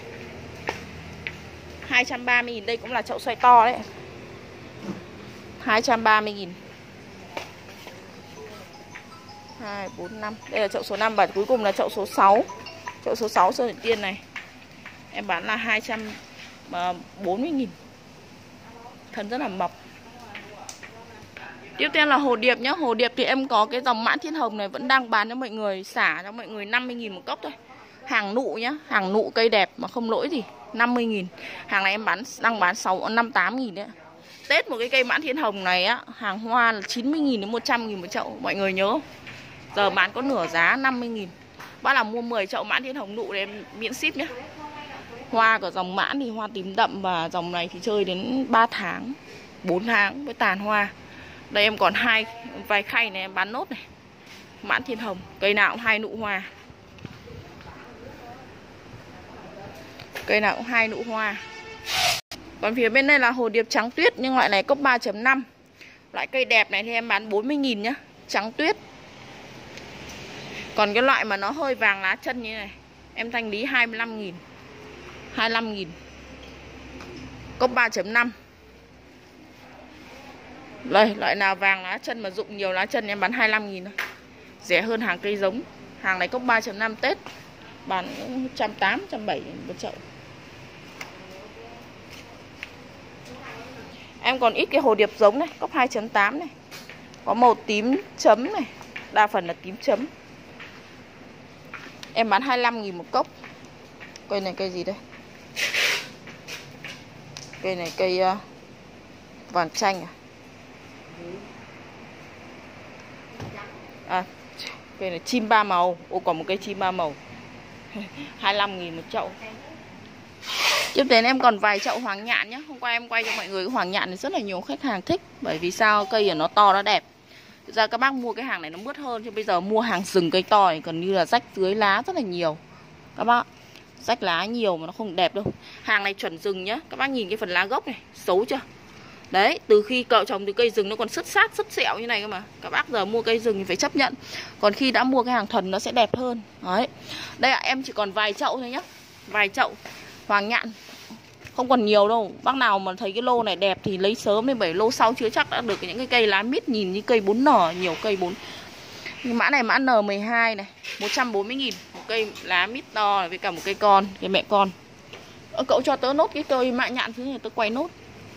[SPEAKER 1] hai trăm ba mươi nghìn, đây cũng là chậu size to đấy. hai trăm ba mươi nghìn. hai, bốn, năm. Đây là chậu số năm và cuối cùng là chậu số sáu. Chậu số sáu sơn thủy tiên này em bán là hai trăm bốn mươi nghìn. Thân rất là mập. Tiếp theo là hồ điệp nhá. Hồ điệp thì em có cái dòng mãn thiên hồng này vẫn đang bán cho mọi người, xả cho mọi người năm mươi nghìn một cốc thôi. Hàng nụ nhá, hàng nụ cây đẹp mà không lỗi gì, năm mươi nghìn. Hàng này em bán đang bán sáu năm tám nghìn đấy. Tết một cái cây mãn thiên hồng này á, hàng hoa là chín mươi nghìn đến một trăm nghìn một chậu, mọi người nhớ. Giờ bán có nửa giá năm mươi nghìn. Bác là mua mười chậu mãn thiên hồng nụ để em miễn ship nhé. Hoa của dòng mãn thì hoa tím đậm, và dòng này thì chơi đến ba tháng, bốn tháng mới tàn hoa. Đây em còn hai vài khay này em bán nốt này. Mãn thiên hồng, cây nào cũng hai nụ hoa. Cây nào cũng hai nụ hoa. Còn phía bên đây là hồ điệp trắng tuyết, nhưng loại này cốc ba chấm năm. Loại cây đẹp này thì em bán bốn mươi nghìn nhá, trắng tuyết. Còn cái loại mà nó hơi vàng lá chân như này em thanh lý hai mươi lăm nghìn. hai mươi lăm nghìn. Cốc ba chấm năm. Đây, loại nào vàng lá chân mà rụng nhiều lá chân em bán hai mươi lăm nghìn thôi. Rẻ hơn hàng cây giống. Hàng này cốc ba chấm năm Tết bán một trăm tám mươi, một trăm bảy mươi một chậu. Em còn ít cái hồ điệp giống này, cốc hai chấm tám này. Có màu tím chấm này, đa phần là tím chấm. Em bán hai mươi lăm nghìn một cốc. Cây này cây gì đây? Cây này cây uh, vàng chanh à? À, cây này chim ba màu. Ô, còn một cây chim ba màu. hai mươi lăm nghìn một chậu. Tiếp đến em còn vài chậu hoàng nhạn nhé. Hôm qua em quay cho mọi người cái hoàng nhạn này rất là nhiều khách hàng thích. Bởi vì sao? Cây của nó to, nó đẹp. Thực ra các bác mua cái hàng này nó mướt hơn. Chứ bây giờ mua hàng rừng cây to này gần như là rách dưới lá rất là nhiều. Các bác, rách lá nhiều mà nó không đẹp đâu. Hàng này chuẩn rừng nhá. Các bác nhìn cái phần lá gốc này, xấu chưa? Đấy, từ khi cậu trồng từ cây rừng nó còn sứt sát, sứt sẹo như này cơ mà. Các bác giờ mua cây rừng thì phải chấp nhận. Còn khi đã mua cái hàng thuần nó sẽ đẹp hơn. Đấy. Đây ạ, à, em chỉ còn vài chậu thôi nhá. vài chậu hoàng nhạn không còn nhiều đâu. Bác nào mà thấy cái lô này đẹp thì lấy sớm đi, bởi lô sau chưa chắc đã được những cái cây lá mít nhìn như cây bốn N, nhiều cây bốn. Mã này mã N mười hai này, một trăm bốn mươi nghìn một cây lá mít to với cả một cây con, cái mẹ con. Ờ, cậu cho tớ nốt cái cây mã nhạn thứ này tớ quay nốt.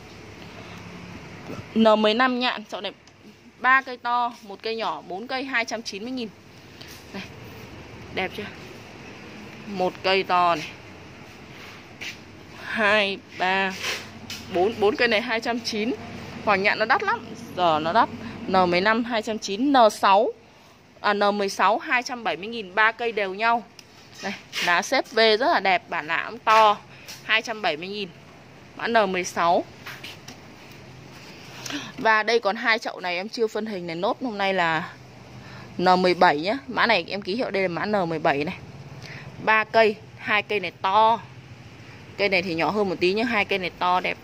[SPEAKER 1] N mười lăm nhạn, chậu này ba cây to, một cây nhỏ, bốn cây hai trăm chín mươi nghìn. Này, đẹp chưa? Một cây to này. hai ba bốn bốn cây này hai trăm chín mươi. Hoàng nhạn nó đắt lắm, giờ nó đắt. N mười lăm hai trăm chín mươi, N sáu à N mười sáu hai trăm bảy mươi nghìn, ba cây đều nhau. Đây, lá xếp về rất là đẹp, bản lá cũng to, hai trăm bảy mươi nghìn. Mã N mười sáu. Và đây còn hai chậu này em chưa phân hình này, nốt hôm nay là N mười bảy nhá. Mã này em ký hiệu đây là mã N mười bảy này. Ba cây, hai cây này to. Cây này thì nhỏ hơn một tí nhưng hai cây này to đẹp.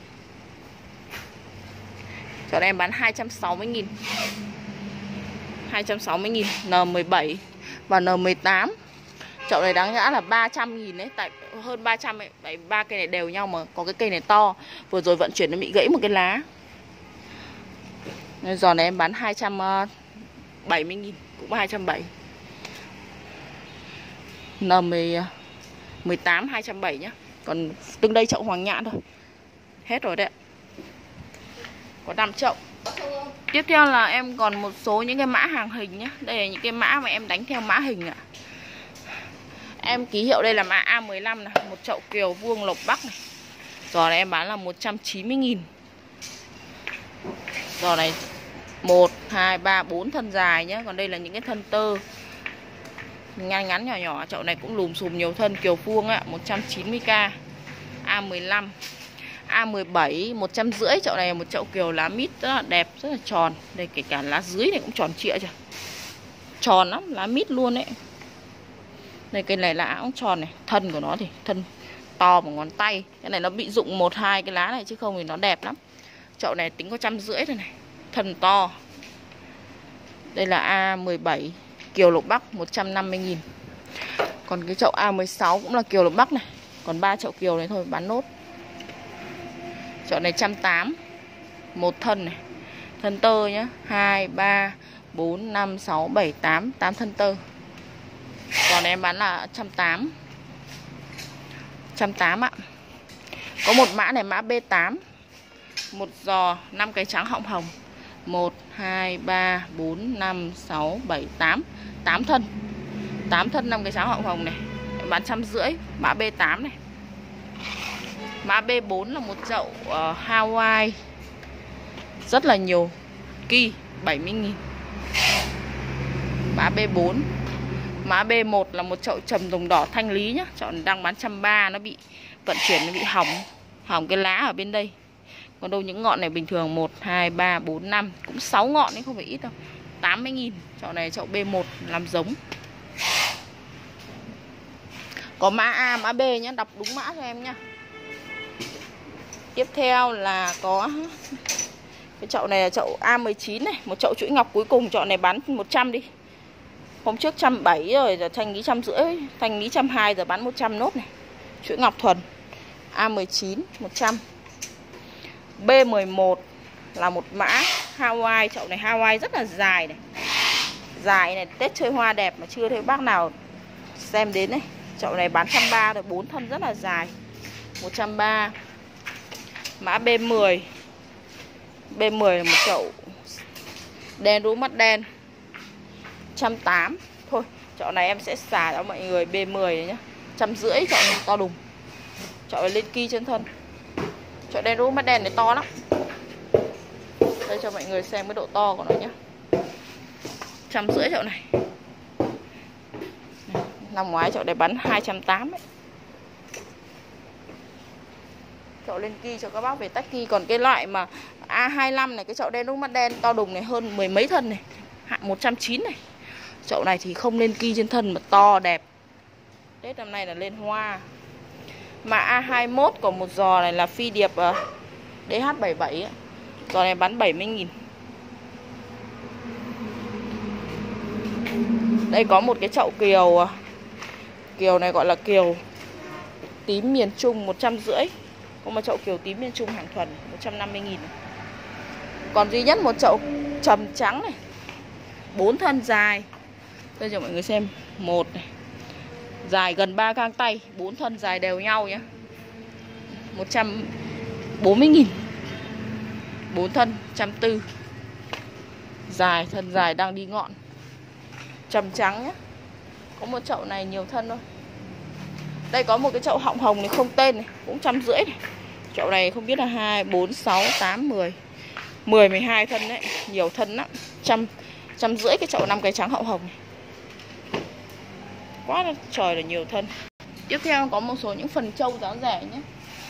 [SPEAKER 1] Chậu này em bán hai trăm sáu mươi nghìn. hai trăm sáu mươi nghìn N mười bảy và N mười tám. Chậu này đáng nhã là ba trăm nghìn đấy, tại hơn ba trăm ấy, tại ba cây này đều nhau mà có cái cây này to. Vừa rồi vận chuyển nó bị gãy một cái lá. Nên giò này em bán hai trăm bảy mươi nghìn, cũng hai trăm bảy mươi. N mười tám hai trăm bảy mươi nhá. Còn từng đây chậu hoàng nhạn thôi. Hết rồi đấy ạ. Có năm chậu. Tiếp theo là em còn một số những cái mã hàng hình nhá. Đây là những cái mã mà em đánh theo mã hình ạ. Em ký hiệu đây là mã A mười lăm này, một chậu kiều vuông lộc Bắc này. Giò này em bán là một trăm chín mươi nghìn. Giò này một, hai, ba, bốn thân dài nhá. Còn đây là những cái thân tơ ngắn ngắn nhỏ nhỏ. Chậu này cũng lùm xùm nhiều thân, kiều vuông ạ, một trăm chín mươi k. A mười lăm. A mười bảy một trăm rưỡi. Chậu này là một chậu kiều lá mít rất là đẹp, rất là tròn. Đây kể cả lá dưới này cũng tròn trịa chưa. Tròn lắm, lá mít luôn đấy. Đây cây này lá cũng tròn này. Thân của nó thì thân to bằng ngón tay. Cái này nó bị rụng một hai cái lá này chứ không thì nó đẹp lắm. Chậu này tính có trăm rưỡi thôi này. Thân to. Đây là A mười bảy kiều lộc Bắc một trăm năm mươi nghìn. Còn cái chậu A mười sáu cũng là kiều lộc Bắc này. Còn ba chậu kiều này thôi bán nốt. Chậu này một trăm tám mươi. Một thân này. Thân tơ nhá. hai, ba, bốn, năm, sáu, bảy, tám. tám thân tơ. Còn em bán là một trăm tám mươi. một trăm tám mươi ạ. Có một mã này mã B tám. Một giò năm cái trắng họng hồng. một, hai, ba, bốn, năm, sáu, bảy, tám. tám thân. tám thân năm cái trắng họng hồng này. Em bán một trăm rưỡi. Mã B tám này. Mã B bốn là một chậu uh, Hawaii. Rất là nhiều ki, bảy mươi nghìn. Mã B bốn. Mã B một là một chậu trầm đồng đỏ thanh lý nhá. Chậu đang bán một trăm ba mươi. Nó bị vận chuyển, nó bị hỏng. Hỏng cái lá ở bên đây. Còn đâu những ngọn này bình thường một, hai, ba, bốn, năm. Cũng sáu ngọn đấy, không phải ít đâu. tám mươi nghìn. Chậu này chậu B một làm giống. Có mã A, mã B nhá. Đọc đúng mã cho em nhá. Tiếp theo là có cái chậu này là chậu A mười chín này. Một chậu chuỗi ngọc cuối cùng. Chậu này bán một trăm đi. Hôm trước một trăm bảy mươi rồi, giờ thanh lý một trăm rưỡi. Thanh lý một trăm hai mươi, giờ bán một trăm nốt này. Chuỗi ngọc thuần A mười chín một trăm. B mười một là một mã Hawaii. Chậu này Hawaii rất là dài này. Dài này, Tết chơi hoa đẹp mà chưa thấy bác nào xem đến này. Chậu này bán một trăm ba mươi rồi, bốn thân rất là dài. một trăm ba mươi. Mã B mười. B mười là một chậu đen rú mắt đen. một trăm tám mươi. Thôi, chậu này em sẽ xả cho mọi người B mười này nhá. một trăm rưỡi chậu này to đùng. Chậu này lên ki trên thân. Chậu đen rú mắt đen này to lắm. Đây cho mọi người xem cái độ to của nó nhá. một trăm rưỡi chậu này. Năm ngoái chậu này bán hai trăm tám mươi ấy. Chậu lên ki cho các bác về tách ki. Còn cái loại mà A hai mươi lăm này, cái chậu đen rú mắt đen to đùng này hơn mười mấy thân này. Hạng một trăm chín mươi này. Chậu này thì không lên ki trên thân mà to đẹp. Tết năm nay là lên hoa. Mà A hai mươi mốt còn một giò này là phi điệp uh, D H bảy mươi bảy ấy. Giò này bán bảy mươi nghìn. Đây có một cái chậu kiều. Kiều này gọi là kiều tím miền Trung một trăm rưỡi. Có một chậu kiều tím miền Trung hàng thuần một trăm năm mươi nghìn. Còn duy nhất một chậu trầm trắng này, bốn thân dài. Đây cho mọi người xem. Một này, dài gần ba gang tay, bốn thân dài đều nhau nhé, một trăm bốn mươi nghìn. Bốn thân một trăm bốn mươi. Dài, thân dài đang đi ngọn. Trầm trắng nhé. Có một chậu này nhiều thân thôi. Đây có một cái chậu họng hồng này không tên này, cũng trăm rưỡi này. Chậu này không biết là hai, bốn, sáu, tám, mười mười, mười hai thân đấy. Nhiều thân lắm. Trăm, trăm rưỡi cái chậu năm cái trắng họng hồng này. Quá là trời là nhiều thân. Tiếp theo có một số những phần trâu giá rẻ nhé.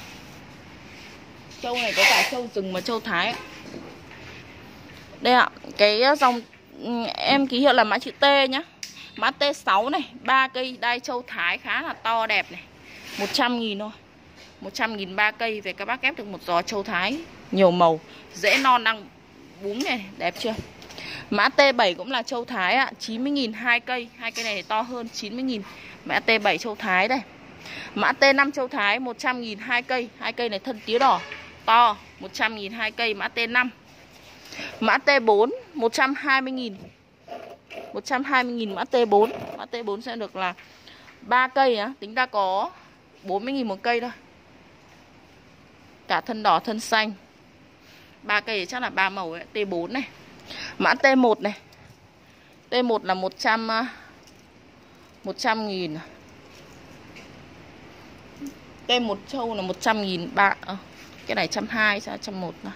[SPEAKER 1] Trâu này có cả trâu rừng và trâu Thái. Đây ạ, cái dòng em ký hiệu là mã chữ T nhá. Mã T sáu này, ba cây đai trâu Thái khá là to đẹp này. một trăm nghìn thôi. một trăm nghìn ba cây. Về các bác ghép được một giò trâu Thái nhiều màu, rễ non đang búng này, đẹp chưa? Mã T bảy cũng là trâu Thái ạ, chín mươi nghìn hai cây. Hai cây này thì to hơn, chín mươi nghìn. Mã T bảy trâu Thái đây. Mã T năm trâu Thái một trăm nghìn hai cây. Hai cây này thân tía đỏ, to, một trăm nghìn hai cây. Mã T năm. Mã T bốn một trăm hai mươi nghìn. một trăm hai mươi nghìn mã T bốn. Mã T bốn sẽ được là ba cây á, tính ra có bốn mươi nghìn một cây thôi. Cả thân đỏ thân xanh. ba cây thì chắc là ba màu ấy, T bốn này. Mã T một này. T một là một trăm một trăm nghìn. T một trâu là một trăm nghìn ba. À, cái này một trăm hai mươi sao một trăm một này.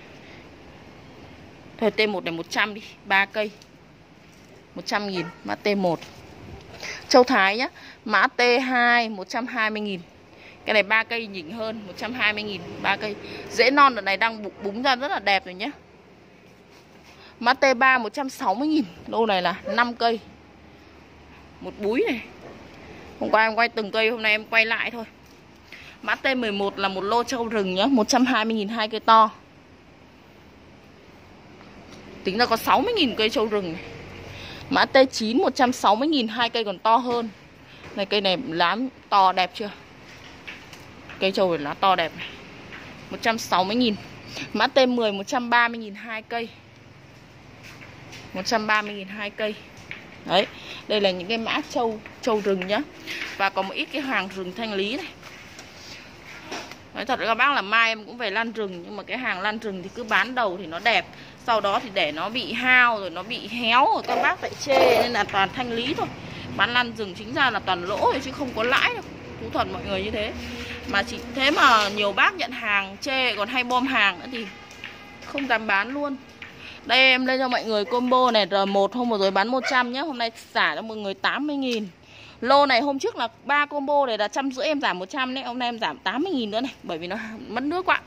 [SPEAKER 1] Thôi T một này một trăm đi, ba cây. một trăm nghìn mã T một. Trâu Thái nhá. Mã T hai một trăm hai mươi nghìn. Cái này ba cây nhỉnh hơn, một trăm hai mươi nghìn ba cây. Rễ non đợt này đang búng ra rất là đẹp rồi nhé. Mã T ba một trăm sáu mươi nghìn. Lô này là năm cây. Một búi này. Hôm qua em quay từng cây, hôm nay em quay lại thôi. Mã T mười một là một lô trâu rừng nhá, một trăm hai mươi nghìn hai cây to. Tính ra có sáu mươi nghìn cây trâu rừng này. Mã T chín một trăm sáu mươi nghìn hai cây còn to hơn. Này cây này lá to đẹp chưa? Cây trâu này lá to đẹp này. một trăm sáu mươi nghìn. Mã T mười một trăm ba mươi nghìn hai cây. một trăm ba mươi nghìn hai cây. Đấy, đây là những cái mã trâu trâu rừng nhá. Và có một ít cái hàng rừng thanh lý này. Nói thật các bác là mai em cũng về lăn rừng, nhưng mà cái hàng lăn rừng thì cứ bán đầu thì nó đẹp, sau đó thì để nó bị hao rồi nó bị héo rồi các bác lại chê, nên là toàn thanh lý thôi. Bán lăn rừng chính ra là toàn lỗ thôi chứ không có lãi đâu. Thú thật mọi người như thế. Mà chỉ thế mà nhiều bác nhận hàng chê, còn hay bom hàng nữa thì không dám bán luôn. Đây em lên cho mọi người combo này R một hôm vừa rồi bán một trăm nhé, hôm nay xả cho mọi người tám mươi nghìn. Lô này hôm trước là ba combo này là trăm rưỡi em giảm một trăm đấy, hôm nay em giảm tám mươi nghìn nữa này, bởi vì nó mất nước quá.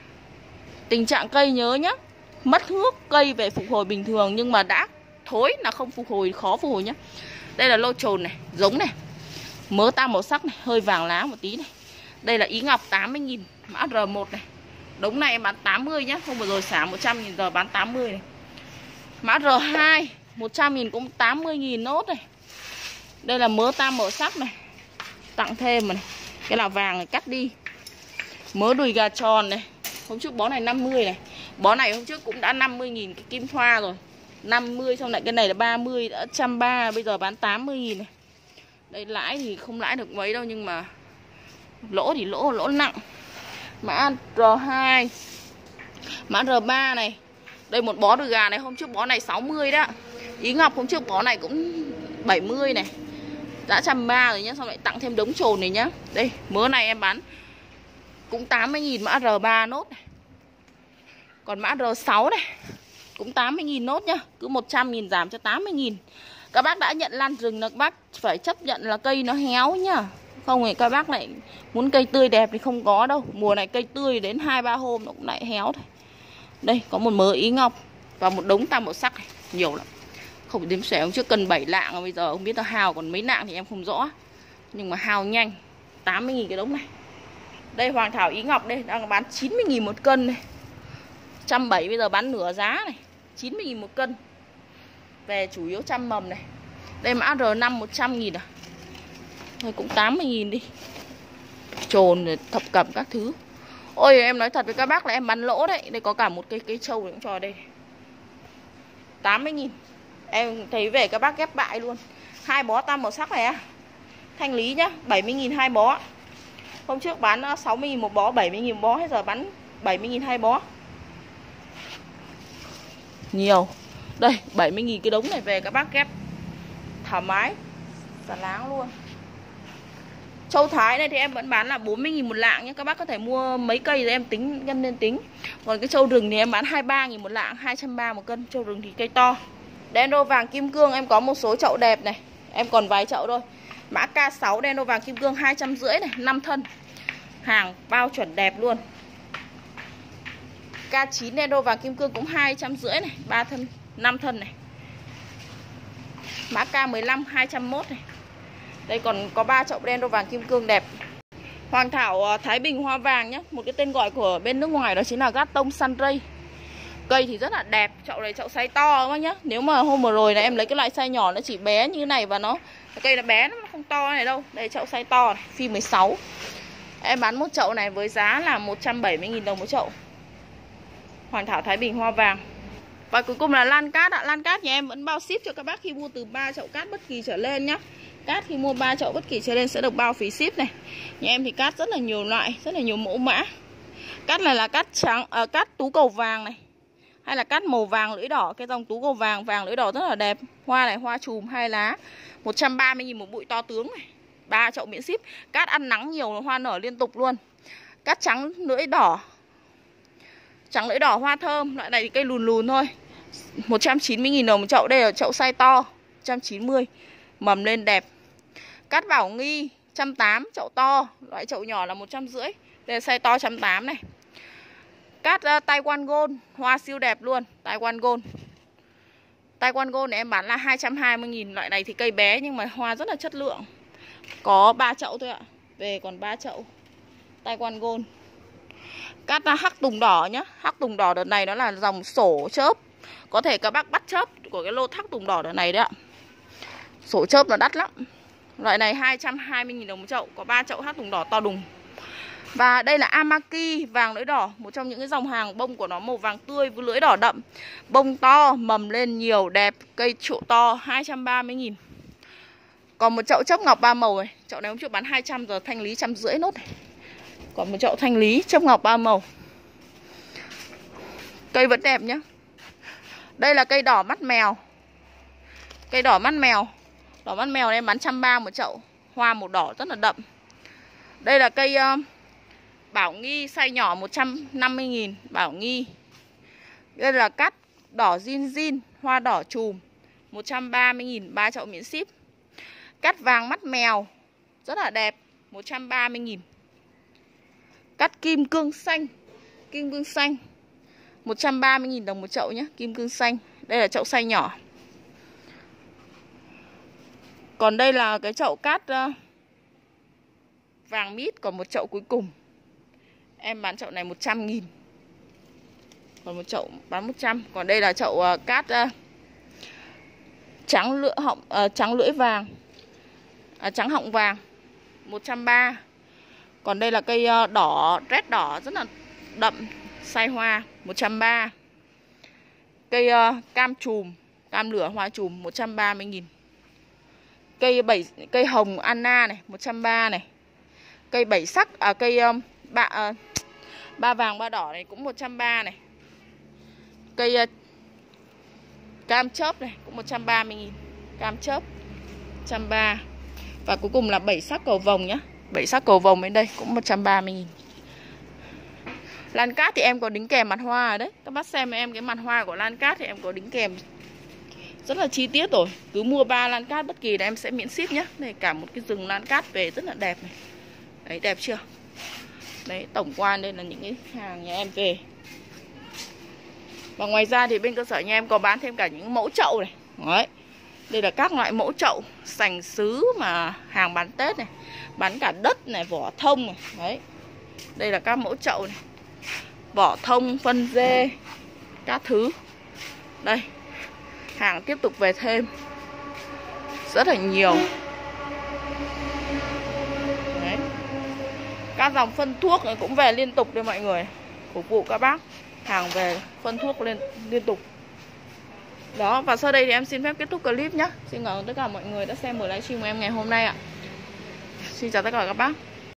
[SPEAKER 1] Tình trạng cây nhớ nhá, mất nước cây về phục hồi bình thường, nhưng mà đã thối là không phục hồi, khó phục hồi nhá. Đây là lô trồn này, giống này, mớ tam màu sắc này, hơi vàng lá một tí này. Đây là Ý Ngọc tám mươi nghìn, mã R một này. Đống này em bán tám mươi nhá, hôm vừa rồi xả một trăm nghìn, giờ bán tám mươi này. Mã R hai một trăm nghìn cũng tám mươi nghìn nốt này. Đây là mớ tam màu sắc này, tặng thêm mà này. Cái là vàng này cắt đi. Mớ đùi gà tròn này, hôm trước bó này năm mươi này. Bó này hôm trước cũng đã năm mươi nghìn cái kim thoa rồi, năm mươi, xong lại cái này là ba mươi, đã một trăm ba mươi, bây giờ bán tám mươi nghìn này. Đây lãi thì không lãi được mấy đâu, nhưng mà lỗ thì lỗ, lỗ nặng. Mã R hai, mã R ba này. Đây một bó đùi gà này, hôm trước bó này sáu mươi đó. Ý Ngọc hôm trước bó này cũng bảy mươi này, đã một trăm ba mươi rồi nhá, xong lại tặng thêm đống trồn này nhá. Đây, mớ này em bán cũng tám mươi nghìn, mã R ba nốt này. Còn mã R sáu này cũng tám mươi nghìn nốt nhá, cứ một trăm nghìn giảm cho tám mươi nghìn. Các bác đã nhận lan rừng là các bác phải chấp nhận là cây nó héo nhá. Không thì các bác lại muốn cây tươi đẹp thì không có đâu. Mùa này cây tươi đến hai ba hôm nó cũng lại héo thôi. Đây có một mớ Ý Ngọc và một đống tam màu sắc này, nhiều lắm. Không đếm xuể, hôm trước cần bảy lạng, bây giờ không biết là hao còn mấy lạng thì em không rõ. Nhưng mà hao nhanh, tám mươi nghìn cái đống này. Đây Hoàng Thảo Ý Ngọc đây, đang bán chín mươi nghìn một cân này, một trăm bảy mươi, bây giờ bán nửa giá này, chín mươi nghìn một cân. Về chủ yếu trăm mầm này. Đây mã R năm một trăm nghìn à. Thôi cũng tám mươi nghìn đi. trồn, thập cẩm các thứ. Ôi em nói thật với các bác là em bán lỗ đấy. Đây có cả một cây cây trâu cũng cho đây, tám mươi nghìn. Em thấy về các bác ghép bại luôn. Hai bó tam màu sắc này á, thanh lý nhá, bảy mươi nghìn hai bó. Hôm trước bán sáu mươi nghìn một bó, bảy mươi nghìn một bó, hết giờ bán bảy mươi nghìn hai bó. Nhiều. Đây, bảy mươi nghìn cái đống này về các bác ghép thoải mái, xả láng luôn. Châu Thái này thì em vẫn bán là bốn mươi nghìn một lạng nhé. Các bác có thể mua mấy cây rồi em tính nhân lên tính. Còn cái châu rừng thì em bán hai mươi ba nghìn một lạng, hai trăm ba mươi một cân. Châu rừng thì cây to. Đen vàng kim cương em có một số chậu đẹp này. Em còn vài chậu thôi. Mã K sáu đen vàng kim cương hai trăm rưỡi này, năm thân. Hàng bao chuẩn đẹp luôn. K chín đen vàng kim cương cũng hai trăm rưỡi này, ba thân, năm thân này. Mã K mười lăm hai trăm mốt này. Đây còn có ba chậu đen vàng kim cương đẹp. Hoàng thảo Thái Bình hoa vàng nhé. Một cái tên gọi của bên nước ngoài đó chính là Gatton Sunray. Cây thì rất là đẹp. Chậu này chậu size to các bác nhá. Nếu mà hôm vừa rồi là em lấy cái loại size nhỏ, nó chỉ bé như thế này và nó cây nó bé, nó không to này đâu. Đây chậu size to này, phi mười sáu. Em bán một chậu này với giá là một trăm bảy mươi nghìn đồng một chậu. Hoàng thảo Thái Bình hoa vàng. Và cuối cùng là lan cát ạ. Lan cát nhà em vẫn bao ship cho các bác khi mua từ ba chậu cát bất kỳ trở lên nhá. Cát khi mua ba chậu bất kỳ trở lên sẽ được bao phí ship này. Nhà em thì cát rất là nhiều loại, rất là nhiều mẫu mã. Cát này là cát trắng, à, cát tú cầu vàng này, hay là cát màu vàng lưỡi đỏ. Cái dòng tú cầu vàng, vàng lưỡi đỏ rất là đẹp. Hoa này, hoa chùm hai lá, một trăm ba mươi nghìn một bụi to tướng này. ba chậu miễn ship. Cát ăn nắng nhiều, hoa nở liên tục luôn. Cát trắng lưỡi đỏ, trắng lưỡi đỏ hoa thơm. Loại này thì cây lùn lùn thôi, một trăm chín mươi nghìn đồng một chậu. Đây là chậu size to, một trăm chín mươi. Mầm lên đẹp. Cát Bảo Nghi một trăm tám mươi, chậu to. Loại chậu nhỏ là một trăm rưỡi. Đây là size to một trăm tám mươi này. Cát uh, Taiwan Gold, hoa siêu đẹp luôn. Taiwan Gold Taiwan Gold này em bán là hai trăm hai mươi nghìn. Loại này thì cây bé nhưng mà hoa rất là chất lượng. Có ba chậu thôi ạ. Về còn ba chậu Taiwan Gold. Cát uh, Hắc Tùng Đỏ nhá. Hắc Tùng Đỏ đợt này nó là dòng sổ chớp. Có thể các bác bắt chớp của cái lô Hắc Tùng Đỏ đợt này đấy ạ. Sổ chớp nó đắt lắm. Loại này hai trăm hai mươi nghìn đồng một chậu. Có ba chậu Hắc Tùng Đỏ to đùng. Và đây là Amaki vàng lưỡi đỏ. Một trong những cái dòng hàng bông của nó màu vàng tươi với lưỡi đỏ đậm. Bông to, mầm lên nhiều, đẹp. Cây trụ to, hai trăm ba mươi nghìn. Còn một chậu chớp ngọc ba màu này. Chậu này hôm trước bán hai trăm, giờ thanh lý một trăm rưỡi nốt này. Còn một chậu thanh lý chớp ngọc ba màu. Cây vẫn đẹp nhá. Đây là cây đỏ mắt mèo. Cây đỏ mắt mèo. Đỏ mắt mèo này em bán một trăm ba mươi một chậu. Hoa màu đỏ rất là đậm. Đây là cây uh, Bảo Nghi size nhỏ một trăm năm mươi nghìn. Bảo Nghi. Đây là cát đỏ zin zin, hoa đỏ chùm, một trăm ba mươi nghìn, ba chậu miễn ship. Cát vàng mắt mèo rất là đẹp, một trăm ba mươi nghìn. Cát kim cương xanh. Kim cương xanh một trăm ba mươi nghìn đồng một chậu nhé. Kim cương xanh. Đây là chậu size nhỏ. Còn đây là cái chậu cát uh, vàng mít. Còn một chậu cuối cùng em bán chậu này một trăm nghìn. Còn một chậu bán một trăm. Còn đây là chậu uh, cát uh, trắng lưỡi họng uh, trắng lưỡi vàng, à, trắng họng vàng, một trăm ba mươi. Còn đây là cây uh, đỏ red đỏ rất là đậm, size hoa, một trăm ba mươi. Cây uh, cam chùm, cam lửa hoa chùm, một trăm ba mươi nghìn. Cây bảy cây hồng Anna này, một trăm ba mươi này. Cây bảy sắc à cây um, ba uh, ba vàng ba đỏ này cũng một trăm ba mươi này. Cây uh, cam chớp này cũng một trăm ba mươi nghìn. Cam chớp một trăm ba mươi. Và cuối cùng là bảy sắc cầu vồng nhá. Bảy sắc cầu vồng bên đây cũng một trăm ba mươi nghìn. Lan cát thì em có đính kèm mặt hoa ở đấy. Các bác xem em cái mặt hoa của lan cát thì em có đính kèm rất là chi tiết rồi. Cứ mua ba lan cát bất kỳ là em sẽ miễn ship nhá. Đây cả một cái rừng lan cát về rất là đẹp này. Đấy, đẹp chưa? Đấy, tổng quan đây là những cái hàng nhà em về. Và ngoài ra thì bên cơ sở nhà em có bán thêm cả những mẫu chậu này. Đấy. Đây là các loại mẫu chậu sành sứ mà hàng bán Tết này. Bán cả đất này, vỏ thông này. Đấy. Đây là các mẫu chậu này. Vỏ thông, phân dê, các thứ. Đây. Hàng tiếp tục về thêm rất là nhiều. Đấy. Các dòng phân thuốc này cũng về liên tục đây mọi người, phục vụ các bác. Hàng về phân thuốc lên liên tục. Đó, và sau đây thì em xin phép kết thúc clip nhé. Xin cảm ơn tất cả mọi người đã xem buổi livestream của em ngày hôm nay ạ. Xin chào tất cả các bác.